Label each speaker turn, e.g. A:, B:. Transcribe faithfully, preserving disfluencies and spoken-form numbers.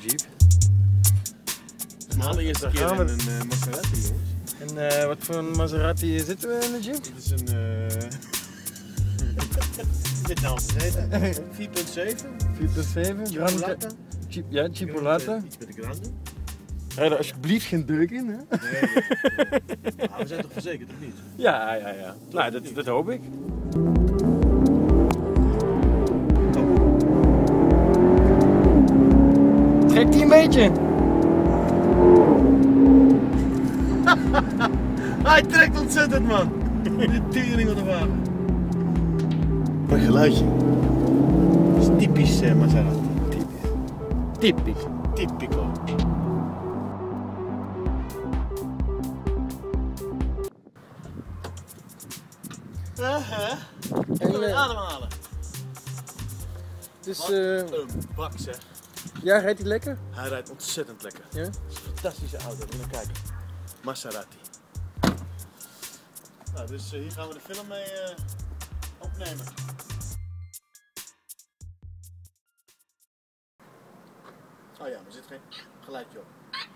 A: Jeep.
B: De allereerste keer in
A: we.
B: een uh, Maserati, jongens.
A: En uh, wat voor een Maserati zitten we in de Jeep?
B: Dit is een... Uh... Dit nou gezeten. vier komma zeven.
A: vier komma zeven.
B: Chipolata.
A: Chip, ja, Chipolata.
B: Iets met de grande.
A: Rijd er alsjeblieft geen deuk in, hè?
B: Nee, nee. Ah, we zijn toch verzekerd, of niet?
A: Ja, ja, ja. Nou, dat, dat hoop ik. Trekt hij een beetje?
B: Hij trekt ontzettend, man. De tering van de wagen. Wat een geluidje. Dat is typisch uh, Maserati. Typisch.
A: Typisch.
B: Typico. Uh-huh.
A: En, uh,
B: ademhalen.
A: Dus,
B: Wat
A: uh,
B: een bak, zeg.
A: ja, rijdt hij lekker?
B: Hij rijdt ontzettend lekker.
A: Ja?
B: Het is een fantastische auto, moet je naar kijken. Maserati. Nou, dus uh, hier gaan we de film mee uh, opnemen. Oh ja, maar er zit geen geluidje op.